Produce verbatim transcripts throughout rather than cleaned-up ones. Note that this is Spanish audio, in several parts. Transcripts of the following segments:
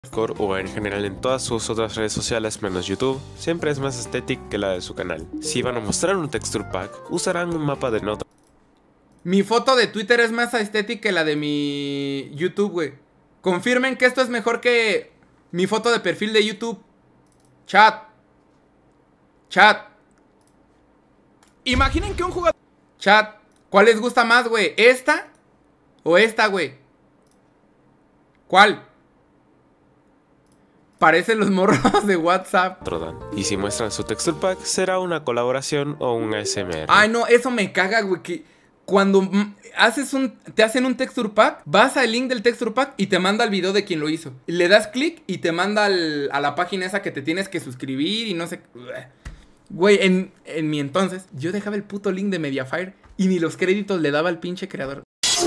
Discord o en general en todas sus otras redes sociales menos YouTube, siempre es más estética que la de su canal. Si van a mostrar un texture pack, usarán un mapa de nota. Mi foto de Twitter es más estética que la de mi YouTube, güey. Confirmen que esto es mejor que mi foto de perfil de YouTube. Chat. Chat. Imaginen que un jugador... Chat. ¿Cuál les gusta más, güey? ¿Esta? ¿O esta, güey? ¿Cuál? Parecen los morros de WhatsApp. Y si muestran su texture pack, será una colaboración o un A S M R. Ay, no, eso me caga, güey. Que cuando haces un, te hacen un texture pack, vas al link del texture pack y te manda el video de quien lo hizo. Le das clic y te manda al, a la página esa que te tienes que suscribir y no sé. Güey, en, en mi entonces, yo dejaba el puto link de Mediafire y ni los créditos le daba al pinche creador.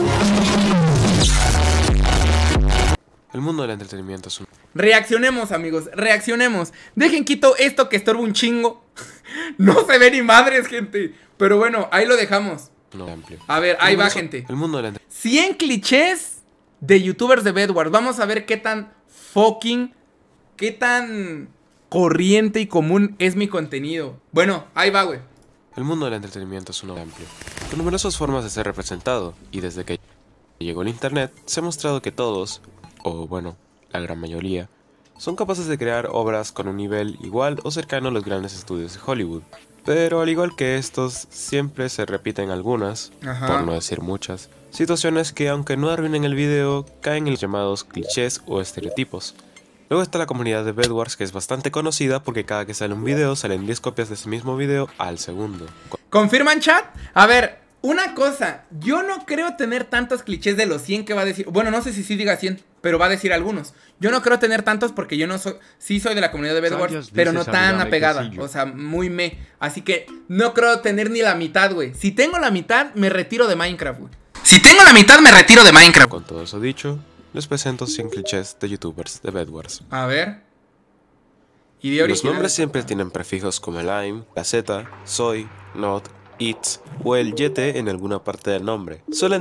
El mundo del entretenimiento es un... Reaccionemos, amigos, reaccionemos. Dejen quito esto que estorba un chingo. No se ve ni madres, gente. Pero bueno, ahí lo dejamos. No amplio. A ver, ahí va, gente. El mundo del cien clichés de youtubers de Bedwars. Vamos a ver qué tan fucking, qué tan corriente y común es mi contenido. Bueno, ahí va, güey. El mundo del entretenimiento es uno amplio, con numerosas formas de ser representado. Y desde que llegó el internet, se ha mostrado que todos, o bueno, la gran mayoría, son capaces de crear obras con un nivel igual o cercano a los grandes estudios de Hollywood. Pero al igual que estos, siempre se repiten algunas, Ajá. por no decir muchas, situaciones que aunque no arruinen el video, caen en los llamados clichés o estereotipos. Luego está la comunidad de Bedwars, que es bastante conocida porque cada que sale un video salen diez copias de ese mismo video al segundo. ¿Confirman, chat? A ver, una cosa, yo no creo tener tantos clichés de los cien que va a decir. Bueno, no sé si sí diga cien, pero va a decir algunos. Yo no creo tener tantos porque yo no soy, sí soy de la comunidad de Bedwars, pero no tan apegada, o sea, muy me. Así que no creo tener ni la mitad, güey. Si tengo la mitad, me retiro de Minecraft, güey. Si tengo la mitad, me retiro de Minecraft. Con todo eso dicho, les presento cien clichés de youtubers de Bedwars. A ver. Y de Los nombres siempre tienen prefijos como el I'm, la Z, soy, not, it's o el yete en alguna parte del nombre. Suelen...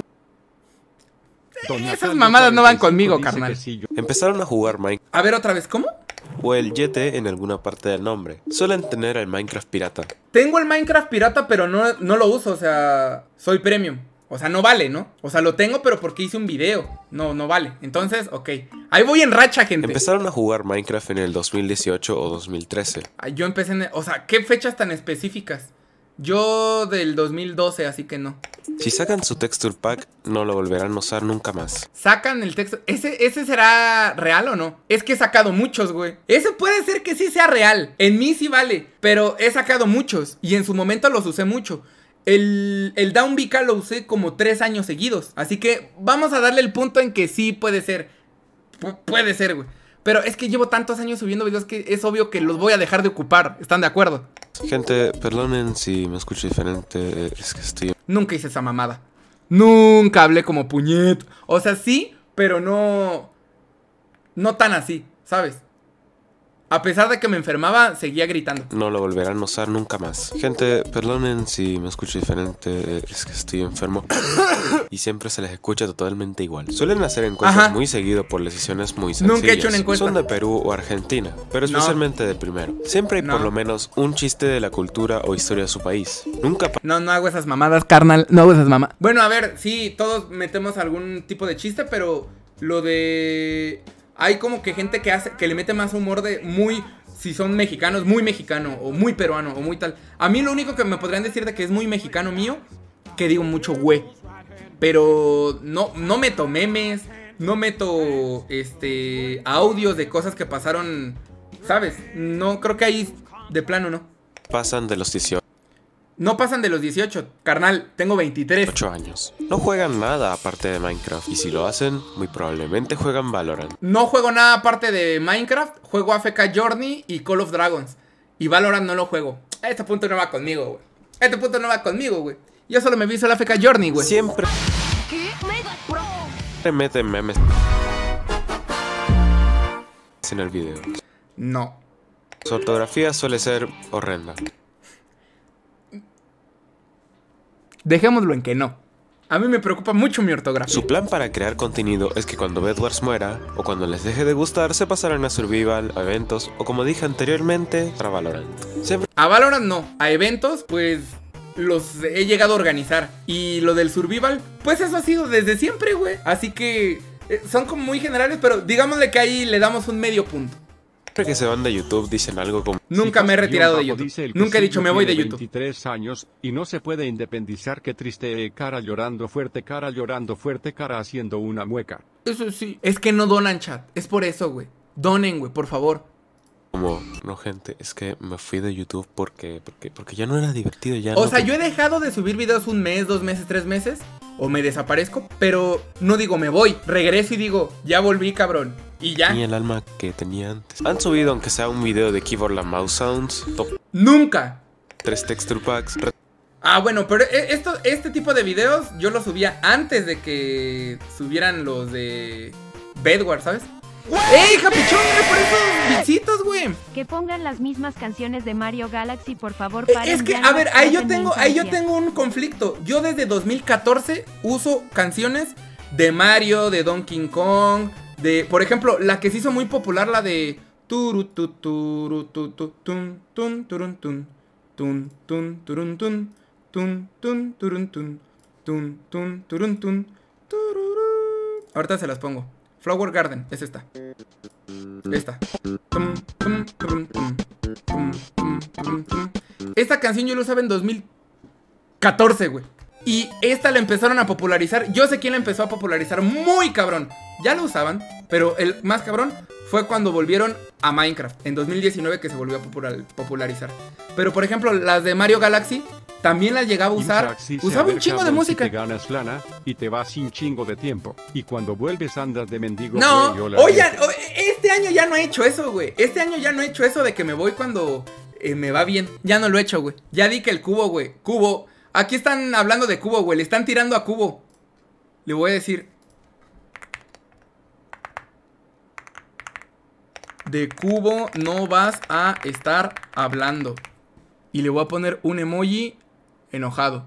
Esas mamadas no van conmigo, carnal. Empezaron a jugar Minecraft. A ver, otra vez, ¿cómo? O el yete en alguna parte del nombre. Suelen tener el Minecraft pirata. Tengo el Minecraft pirata, pero no, no lo uso, o sea, soy premium. O sea, no vale, ¿no? O sea, lo tengo, pero porque hice un video. No, no vale. Entonces, ok. Ahí voy en racha, gente. Empezaron a jugar Minecraft en el dos mil dieciocho o dos mil trece. Yo empecé en... O sea, ¿qué fechas tan específicas? Yo del dos mil doce, así que no. Si sacan su texture pack, no lo volverán a usar nunca más. Sacan el texto... ¿Ese, ¿Ese será real o no? Es que he sacado muchos, güey. Ese puede ser que sí sea real. En mí sí vale. Pero he sacado muchos. Y en su momento los usé mucho. El, el Down V K lo usé como tres años seguidos. Así que vamos a darle el punto en que sí puede ser. Pu puede ser, güey. Pero es que llevo tantos años subiendo videos que es obvio que los voy a dejar de ocupar. ¿Están de acuerdo? Gente, perdonen si me escucho diferente. Es que estoy... Nunca hice esa mamada. Nunca hablé como puñet. O sea, sí, pero no... No tan así, ¿sabes? A pesar de que me enfermaba, seguía gritando. No lo volverán a usar nunca más. Gente, perdonen si me escucho diferente. Es que estoy enfermo. Y siempre se les escucha totalmente igual. Suelen hacer encuestas Ajá. muy seguido por decisiones muy sencillas. Nunca he hecho una encuesta. Son de Perú o Argentina, pero especialmente No. de primero. Siempre hay No. por lo menos un chiste de la cultura o historia de su país. Nunca... No, no hago esas mamadas, carnal. No hago esas mamadas. Bueno, a ver, sí, todos metemos algún tipo de chiste, pero lo de... Hay como que gente que hace, que le mete más humor de muy, si son mexicanos, muy mexicano, o muy peruano, o muy tal. A mí lo único que me podrían decir de que es muy mexicano mío, que digo mucho güey. Pero no, no meto memes, no meto este audios de cosas que pasaron, ¿sabes? No, creo que ahí de plano no. pasan de los dieciocho No pasan de los dieciocho, carnal, tengo veintitrés. años. No juegan nada aparte de Minecraft. Y si lo hacen, muy probablemente juegan Valorant. No juego nada aparte de Minecraft, juego A F K Journey y Call of Dragons. Y Valorant no lo juego. Este punto no va conmigo, güey. Este punto no va conmigo, güey. Yo solo me visto el A F K Journey, güey. Siempre meten memes en el video. No. Su ortografía suele ser horrenda. Dejémoslo en que no. A mí me preocupa mucho mi ortografía. Su plan para crear contenido es que cuando Bedwars muera, o cuando les deje de gustar, se pasarán a Survival, a eventos, o como dije anteriormente, a Valorant. Siempre... A Valorant no, a eventos pues los he llegado a organizar. Y lo del Survival, pues eso ha sido desde siempre, güey. Así que eh, son como muy generales, pero digámosle que ahí le damos un medio punto. Siempre que se van de YouTube dicen algo como... Nunca me he retirado de YouTube. Nunca he dicho me voy de YouTube. veintitrés años y no se puede independizar. Qué triste, cara llorando fuerte, cara llorando fuerte, cara haciendo una mueca. Eso sí. Es que no donan, chat. Es por eso, güey. Donen, güey, por favor. Como, no, gente, es que me fui de YouTube porque, porque, porque ya no era divertido. Ya o no sea, te... yo he dejado de subir videos un mes, dos meses, tres meses. O me desaparezco, pero no digo me voy. Regreso y digo, ya volví, cabrón. Y ya. Ni el alma que tenía antes. Han subido, aunque sea un video de Keyboard and Mouse Sounds, top Nunca. tres texture packs. Ah, bueno, pero esto, este tipo de videos yo los subía antes de que subieran los de Bedwars, ¿sabes? ¡Ey, Japichón! ¡Mira por esos bichitos, güey! Que pongan las mismas canciones de Mario Galaxy, por favor. Eh, es que, a ver, ahí yo tengo, ahí yo tengo un conflicto. Yo desde dos mil catorce uso canciones de Mario, de Donkey Kong, de, por ejemplo, la que se hizo muy popular, la de turu tu turu tu tu tun tun turun tun tun tun turun tun tun tun turun tun tun tun turun tun tururú. Ahorita se las pongo. Flower Garden, es esta. Esta. Tum, tum, turum, tum, tum, tum, turum, tum. Esta canción yo la usaba en dos mil catorce, güey. Y esta la empezaron a popularizar. Yo sé quién la empezó a popularizar muy cabrón. Ya la usaban, pero el más cabrón fue cuando volvieron a Minecraft. En dos mil diecinueve que se volvió a popular, popularizar. Pero por ejemplo, las de Mario Galaxy también las llegaba a usar. Usaba un chingo de música. Si te ganas lana y te vas sin chingo de tiempo. Y cuando vuelves andas de mendigo. No, güey, oigan, este año ya no he hecho eso, güey. Este año ya no he hecho eso de que me voy cuando eh, me va bien. Ya no lo he hecho, güey. Ya di que el Cubo, güey. Cubo. Aquí están hablando de Cubo, güey. Le están tirando a Cubo. Le voy a decir. De Cubo no vas a estar hablando. Y le voy a poner un emoji enojado.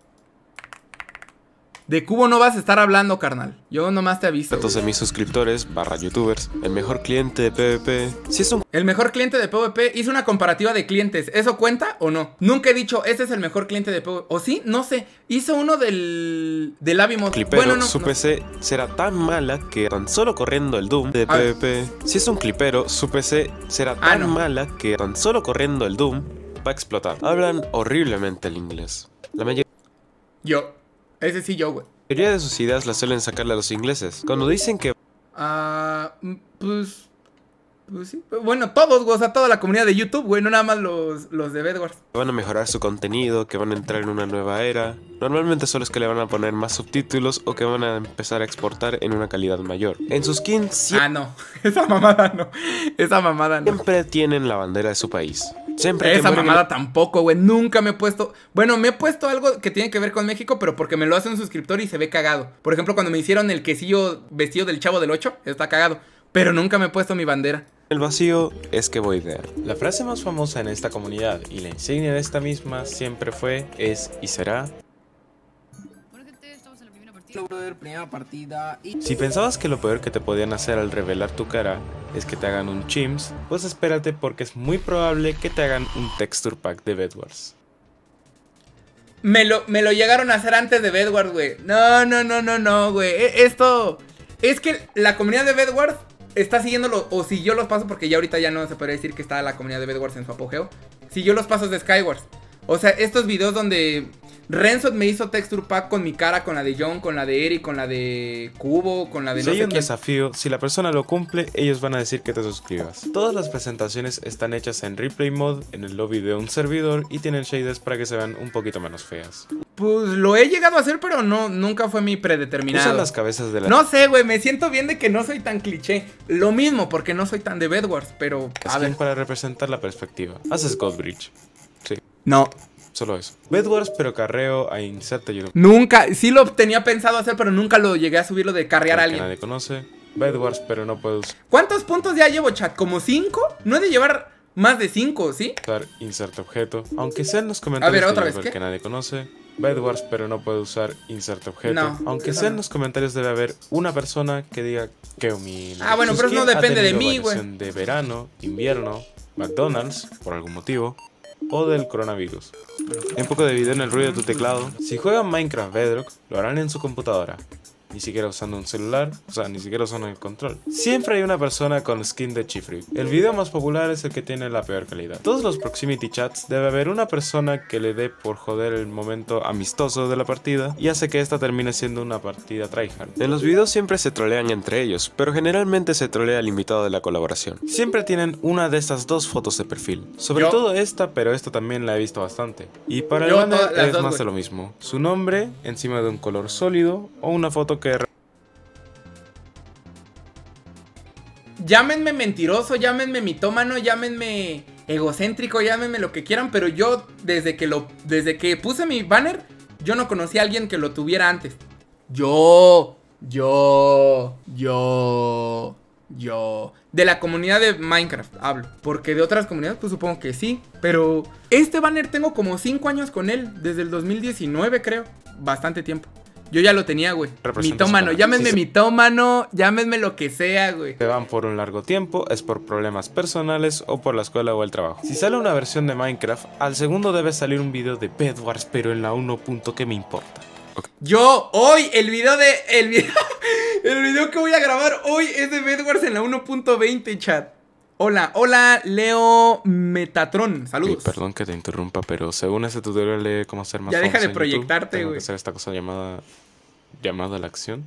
De Cubo no vas a estar hablando, carnal. Yo nomás te aviso. Datos de mis suscriptores, barra youtubers, el mejor cliente de PvP. Si es un... El mejor cliente de PvP. Hice una comparativa de clientes. ¿Eso cuenta o no? Nunca he dicho, este es el mejor cliente de PvP. ¿O sí? No sé. Hice uno del... Del Abimod. Clipero, bueno, no, su no. P C será tan mala que tan solo corriendo el Doom de A ver. PvP. Si es un clipero, su P C será Ah, tan no. mala que tan solo corriendo el Doom va a explotar. Hablan horriblemente el inglés. La mayoría Yo. Ese sí yo, güey. de sus ideas las suelen sacarle a los ingleses. Cuando dicen que Ah, pues... Pues sí. Bueno, todos, güey. O sea, toda la comunidad de YouTube, güey. No nada más los, los de Bedwars. van a mejorar su contenido, que van a entrar en una nueva era, normalmente solo es que le van a poner más subtítulos o que van a empezar a exportar en una calidad mayor. En sus skins Ah, no. Esa mamada no. Esa mamada no. siempre tienen la bandera de su país. Siempre que Esa mueren- mamada tampoco, güey. Nunca me he puesto... Bueno, me he puesto algo que tiene que ver con México, pero porque me lo hace un suscriptor y se ve cagado. Por ejemplo, cuando me hicieron el quesillo vestido del Chavo del ocho, está cagado. Pero nunca me he puesto mi bandera. el vacío es que voy de... La frase más famosa en esta comunidad y la insignia de esta misma siempre fue, es y será: Primera partida y... si pensabas que lo peor que te podían hacer al revelar tu cara es que te hagan un chimps, pues espérate porque es muy probable que te hagan un texture pack de Bedwars. Me lo, me lo llegaron a hacer antes de Bedwars, güey. No, no, no, no, no, güey. E- Esto... Es que la comunidad de Bedwars está siguiendo, o siguió los pasos, porque ya ahorita ya no se podría decir que está la comunidad de Bedwars en su apogeo. Siguió los pasos de Skywars. O sea, estos videos donde Renzo me hizo texture pack con mi cara, con la de John, con la de Eric, con la de Cubo, con la de Si no hay sé un quién. desafío, si la persona lo cumple, ellos van a decir que te suscribas. Todas las presentaciones están hechas en replay mode, en el lobby de un servidor, y tienen shaders para que se vean un poquito menos feas. Pues lo he llegado a hacer, pero no, nunca fue mi Usan predeterminado. las cabezas de la No sé, güey, me siento bien de que no soy tan cliché. Lo mismo, porque no soy tan de Bedwars, pero... A skin ver. para representar la perspectiva. Haces Godbridge. Sí, No, solo eso. Bedwars, pero carreo a inserte YouTube. nunca, sí lo tenía pensado hacer, pero nunca lo llegué a subir lo de carrear a Que alguien. nadie conoce. Bedwars, pero no puedo ¿Cuántos puntos ya llevo, chat? ¿Como cinco? No he de llevar más de cinco, ¿sí? usar insert objeto. Aunque sea en los comentarios A ver, otra de vez, youtuber ¿qué? que nadie conoce. Bedwars, pero no puede usar insert objeto. No, Aunque eso sea no. en los comentarios debe haber una persona que diga que humilde. Ah, bueno, pero eso no Skin ha depende de tenido mí, güey. variación de verano, invierno, McDonald's, por algún motivo, o del coronavirus. Un poco de video en el ruido de tu teclado. Si juegan Minecraft Bedrock, lo harán en su computadora. Ni siquiera usando un celular, o sea, ni siquiera usando el control. Siempre hay una persona con skin de Chifric. El video más popular es el que tiene la peor calidad. Todos los proximity chats debe haber una persona que le dé por joder el momento amistoso de la partida y hace que esta termine siendo una partida tryhard. En los videos siempre se trolean entre ellos, pero generalmente se trolea al invitado de la colaboración. Siempre tienen una de estas dos fotos de perfil. Sobre Yo- todo esta, pero esta también la he visto bastante. Y para el Yo banner todas las es dos, más güey. de lo mismo. Su nombre encima de un color sólido o una foto que... Llámenme mentiroso, llámenme mitómano, llámenme egocéntrico, llámenme lo que quieran, pero yo desde que lo desde que puse mi banner, yo no conocí a alguien que lo tuviera antes. Yo, yo, yo, yo de la comunidad de Minecraft hablo, porque de otras comunidades pues supongo que sí, pero este banner tengo como cinco años con él, desde el dos mil diecinueve creo, bastante tiempo. Yo ya lo tenía, güey. Representa Mitómano, su- llámenme sí, sí. mitómano, llámenme lo que sea, güey. Se van por un largo tiempo, es por problemas personales o por la escuela o el trabajo. Si sale una versión de Minecraft, al segundo debe salir un video de Bedwars, pero en la uno. ¿Qué me importa? Yo, hoy, el video de. El video, el video que voy a grabar hoy es de Bedwars en la uno punto veinte, chat. Hola, hola, Leo Metatron. Uy, Saludos. perdón que te interrumpa, pero según ese tutorial de cómo hacer más Ya deja famoso de en YouTube, proyectarte, tengo güey. que hacer esta cosa llamada llamada a la acción.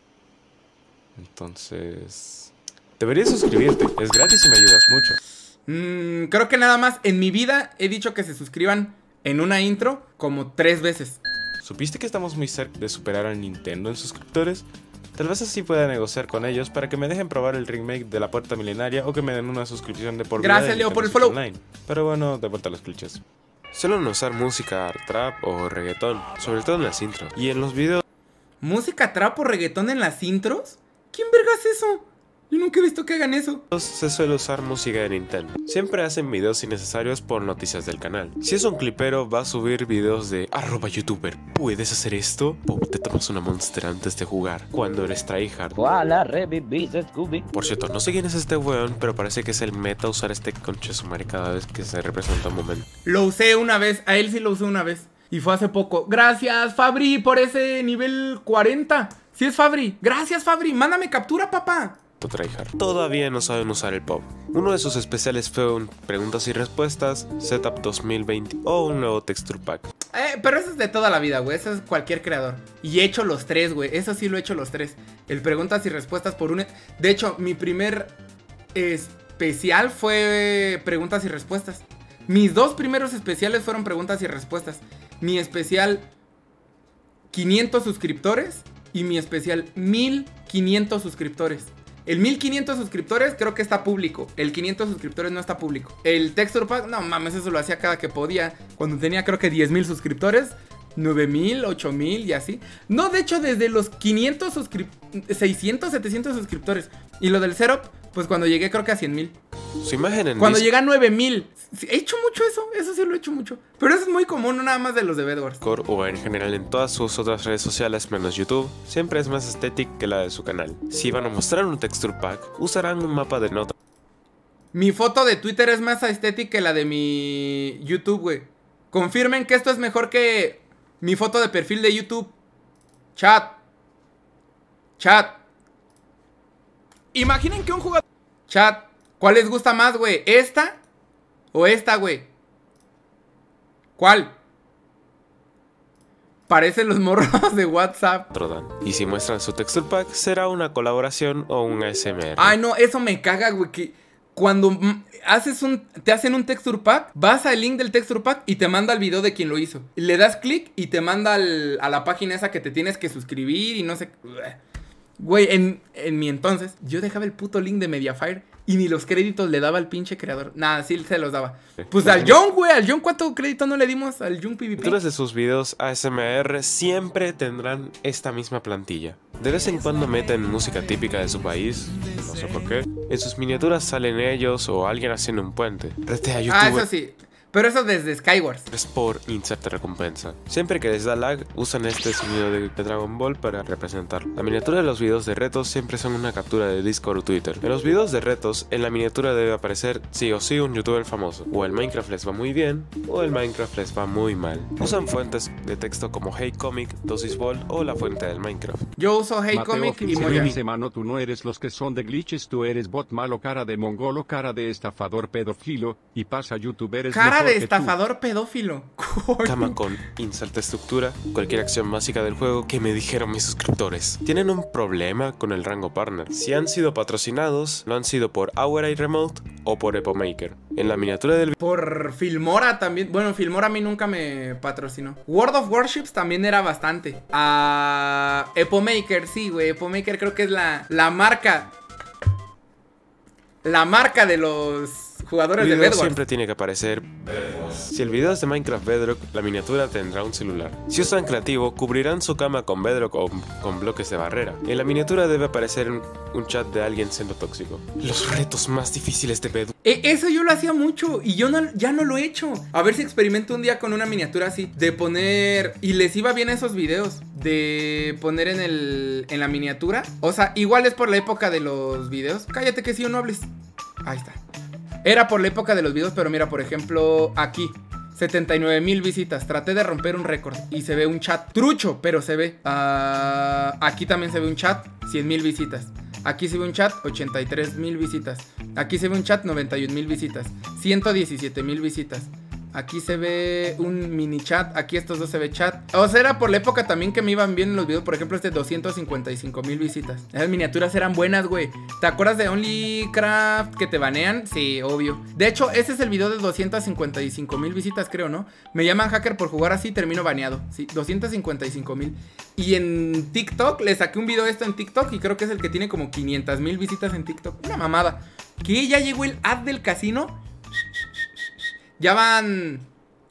Entonces, deberías suscribirte, es gratis y me ayudas mucho. Mm, creo que nada más en mi vida he dicho que se suscriban en una intro como tres veces. ¿Supiste que estamos muy cerca de superar a Nintendo en suscriptores? Tal vez así pueda negociar con ellos para que me dejen probar el remake de la Puerta Milenaria o que me den una suscripción de por vida. Gracias, de Leo, por el Nintendo follow. Switch Online. Pero bueno, de vuelta a los clichés. Suelen usar música trap o reggaetón, sobre todo en las intros. Y en los videos ¿Música trap o reggaetón en las intros? ¿Quién verga es eso? Yo nunca he visto que hagan eso. se suele usar música de Nintendo. Siempre hacen videos innecesarios por noticias del canal. Si es un clipero, va a subir videos de arroba youtuber. ¿Puedes hacer esto? Pop, te tomas una Monster antes de jugar. Cuando eres tryhard. Koala revivís Scooby. Por cierto, no sé quién es este weón, pero parece que es el meta usar este conche su madre cada vez que se representa un momento. Lo usé una vez, a él sí lo usé una vez. Y fue hace poco. Gracias, Fabri, por ese nivel cuarenta. Sí es Fabri. Gracias, Fabri. Mándame captura, papá. Tryhard. Todavía no saben usar el pop. Uno de sus especiales fue un preguntas y respuestas, Setup dos mil veinte o un nuevo texture pack. Eh, pero eso es de toda la vida, güey. Eso es cualquier creador. Y he hecho los tres, güey. Eso sí lo he hecho los tres. El preguntas y respuestas por un... De hecho, mi primer especial fue preguntas y respuestas. Mis dos primeros especiales fueron preguntas y respuestas. Mi especial quinientos suscriptores y mi especial mil quinientos suscriptores. El mil quinientos suscriptores creo que está público. El quinientos suscriptores no está público. El texture pack, no mames, eso lo hacía cada que podía. Cuando tenía creo que diez mil suscriptores, nueve mil, ocho mil y así. No, de hecho desde los quinientos suscriptores, seiscientos, setecientos suscriptores. Y lo del setup, pues cuando llegué creo que a cien mil. Su imagen en Cuando Discord llega a nueve mil. Sí, he hecho mucho eso, eso sí lo he hecho mucho. Pero eso es muy común, no nada más de los de Bedwars. o en general en todas sus otras redes sociales menos YouTube, siempre es más estética que la de su canal. Si van a mostrar un texture pack, usarán un mapa de notas. Mi foto de Twitter es más estética que la de mi YouTube, güey. Confirmen que esto es mejor que mi foto de perfil de YouTube. Chat. Chat. Imaginen que un jugador... Chat. ¿Cuál les gusta más, güey? ¿Esta o esta, güey? ¿Cuál? Parecen los morros de WhatsApp. Dan. Y si muestran su texture pack, será una colaboración o un A S M R. Ay, no, eso me caga, güey, que cuando mm, haces un, te hacen un texture pack, vas al link del texture pack y te manda el video de quien lo hizo. Le das clic y te manda al, a la página esa que te tienes que suscribir y no sé. Güey, en, en mi entonces, yo dejaba el puto link de Mediafire y ni los créditos le daba al pinche creador. Nada, sí se los daba. Pues al John, güey, al John, ¿cuánto crédito no le dimos al John PvP? Las de sus videos A S M R siempre tendrán esta misma plantilla. De vez en cuando meten música típica de su país, no sé por qué. En sus miniaturas salen ellos o alguien haciendo un puente. Rete a Ah, YouTube. eso sí. Pero eso desde Skywars. Es por inserta recompensa. Siempre que les da lag, usan este sonido de Dragon Ball para representar. La miniatura de los videos de retos siempre son una captura de Discord o Twitter. En los videos de retos, en la miniatura debe aparecer sí o sí un youtuber famoso. O el Minecraft les va muy bien, o el Minecraft les va muy mal. Usan fuentes de texto como HeyComic, Dosis Ball o la fuente del Minecraft. Yo uso HeyComic y Moya. Dice, mano, tú no eres los que son de glitches, tú eres bot malo, cara de mongolo, cara de estafador pedófilo, y pasa youtuber es Cara mejor de que tú. estafador pedófilo. Coño. Cama con insert estructura, cualquier acción básica del juego que me dijeron mis suscriptores. Tienen un problema con el rango partner. Si han sido patrocinados, lo han sido por Our Remote o por Epomaker. En la miniatura del Por Filmora también. Bueno, Filmora a mí nunca me patrocinó. World of Warships también era bastante. A uh, Epomaker, sí, güey. Epomaker creo que es la, la marca. La marca de los jugadores de video Bedwars. siempre tiene que aparecer. Si el video es de Minecraft Bedrock, la miniatura tendrá un celular. Si usan creativo, cubrirán su cama con Bedrock o con bloques de barrera. En la miniatura debe aparecer un, un chat de alguien siendo tóxico. Los retos más difíciles de Bedrock. E eso yo lo hacía mucho y yo no, ya no lo he hecho. A ver si experimento un día con una miniatura así. De poner... Y les iba bien esos videos. De poner en el en la miniatura. O sea, igual es por la época de los videos. Cállate que sí o no hables. Ahí está. Era por la época de los videos, pero mira, por ejemplo, aquí setenta y nueve mil visitas. Traté de romper un récord y se ve un chat trucho, pero se ve. uh, Aquí también se ve un chat, cien mil visitas. Aquí se ve un chat, ochenta y tres mil visitas. Aquí se ve un chat, noventa y un mil visitas. ciento diecisiete mil visitas. Aquí se ve un mini chat. Aquí estos dos se ve chat. O sea, era por la época también que me iban bien los videos. Por ejemplo, este doscientos cincuenta y cinco mil visitas. Esas miniaturas eran buenas, güey. ¿Te acuerdas de OnlyCraft que te banean? Sí, obvio. De hecho, ese es el video de doscientos cincuenta y cinco mil visitas, creo, ¿no? Me llaman hacker por jugar así, termino baneado. Sí, doscientos cincuenta y cinco mil. Y en TikTok, le saqué un video de esto en TikTok y creo que es el que tiene como quinientas mil visitas en TikTok. Una mamada. Que ya llegó el ad del casino. Ya van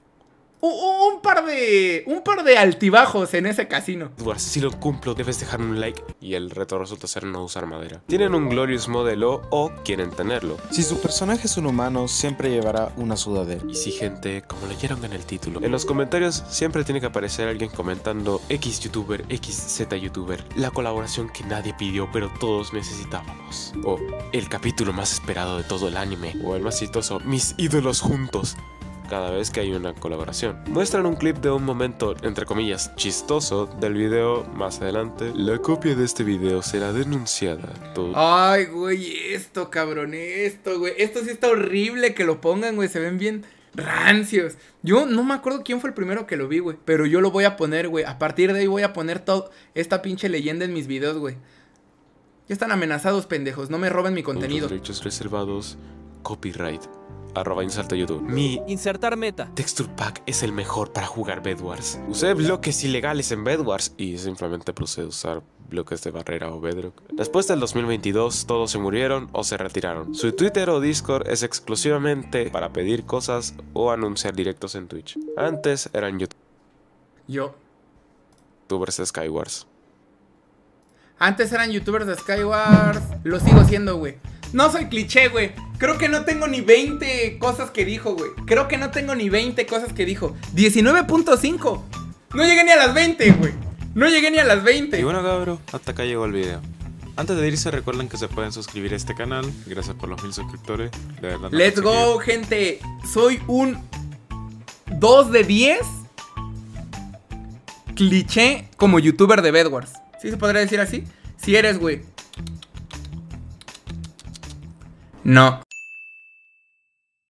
un, un par de un par de altibajos en ese casino. Si lo cumplo, debes dejar un like. Y el reto resulta ser no usar madera. Tienen un Glorious modelo o quieren tenerlo. Si su personaje es un humano, siempre llevará una sudadera. Y si gente, como leyeron en el título, en los comentarios siempre tiene que aparecer alguien comentando X youtuber, X Z youtuber, la colaboración que nadie pidió pero todos necesitábamos. O el capítulo más esperado de todo el anime. O el más chistoso, mis ídolos juntos. Cada vez que hay una colaboración. Muestran un clip de un momento, entre comillas, chistoso del video más adelante. La copia de este video será denunciada. Todo. Ay, güey, esto, cabrón, esto, güey. Esto sí está horrible que lo pongan, güey. Se ven bien rancios. Yo no me acuerdo quién fue el primero que lo vi, güey. Pero yo lo voy a poner, güey. A partir de ahí voy a poner todo esta pinche leyenda en mis videos, güey. Ya están amenazados, pendejos. No me roben mi contenido. Los derechos reservados. Copyright. Arroba inserta YouTube. Mi insertar meta. Texture Pack es el mejor para jugar Bedwars. Usé bloques ilegales en Bedwars y simplemente procede a usar bloques de barrera o Bedrock. Después del dos mil veintidós, todos se murieron o se retiraron. Su Twitter o Discord es exclusivamente para pedir cosas o anunciar directos en Twitch. Antes eran Yo. YouTubers de Skywars. Antes eran youtubers de Skywars. Lo sigo siendo, güey. No soy cliché, güey. Creo que no tengo ni veinte cosas que dijo, güey. Creo que no tengo ni veinte cosas que dijo. diecinueve punto cinco. No llegué ni a las veinte, güey. No llegué ni a las veinte. Y bueno, cabrón, hasta acá llegó el video. Antes de irse, recuerden que se pueden suscribir a este canal. Gracias por los mil suscriptores. De verdad, no Let's go, gente. Soy un dos de diez cliché como youtuber de Bedwars. ¿Sí se podría decir así? Si eres, güey. No.